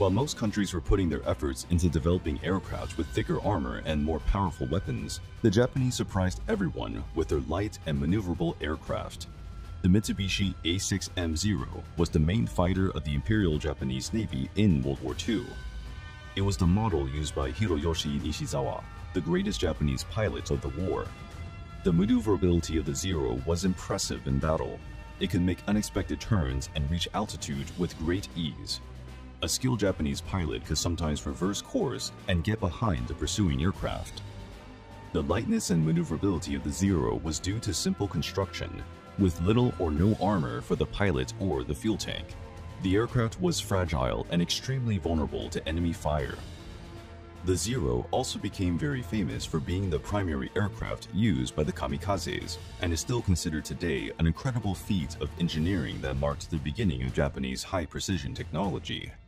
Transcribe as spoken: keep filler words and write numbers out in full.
While most countries were putting their efforts into developing aircraft with thicker armor and more powerful weapons, the Japanese surprised everyone with their light and maneuverable aircraft. The Mitsubishi A six M zero was the main fighter of the Imperial Japanese Navy in World War Two. It was the model used by Hiroyoshi Nishizawa, the greatest Japanese pilot of the war. The maneuverability of the Zero was impressive in battle. It could make unexpected turns and reach altitude with great ease. A skilled Japanese pilot could sometimes reverse course and get behind the pursuing aircraft. The lightness and maneuverability of the Zero was due to simple construction, with little or no armor for the pilot or the fuel tank. The aircraft was fragile and extremely vulnerable to enemy fire. The Zero also became very famous for being the primary aircraft used by the kamikazes, and is still considered today an incredible feat of engineering that marked the beginning of Japanese high-precision technology.